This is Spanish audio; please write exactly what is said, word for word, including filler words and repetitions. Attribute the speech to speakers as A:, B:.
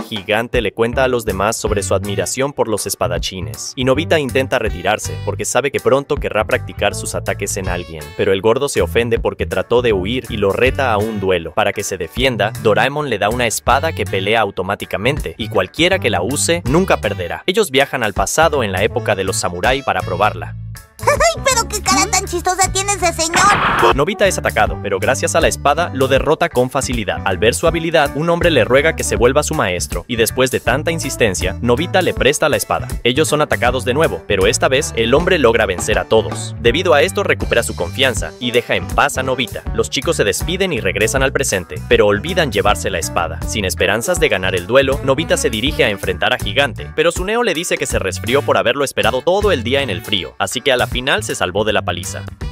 A: Gigante le cuenta a los demás sobre su admiración por los espadachines, y Nobita intenta retirarse porque sabe que pronto querrá practicar sus ataques en alguien, pero el gordo se ofende porque trató de huir y lo reta a un duelo. Para que se defienda, Doraemon le da una espada que pelea automáticamente, y cualquiera que la use nunca perderá. Ellos viajan al pasado en la época de los samurái para probarla.
B: ¡Ay, pero qué cara tan chistosa tiene ese señor!
A: Nobita es atacado, pero gracias a la espada lo derrota con facilidad. Al ver su habilidad, un hombre le ruega que se vuelva su maestro, y después de tanta insistencia, Nobita le presta la espada. Ellos son atacados de nuevo, pero esta vez el hombre logra vencer a todos. Debido a esto recupera su confianza y deja en paz a Nobita. Los chicos se despiden y regresan al presente, pero olvidan llevarse la espada. Sin esperanzas de ganar el duelo, Nobita se dirige a enfrentar a Gigante, pero Tsuneo le dice que se resfrió por haberlo esperado todo el día en el frío, así que a la final se salvó de la paliza.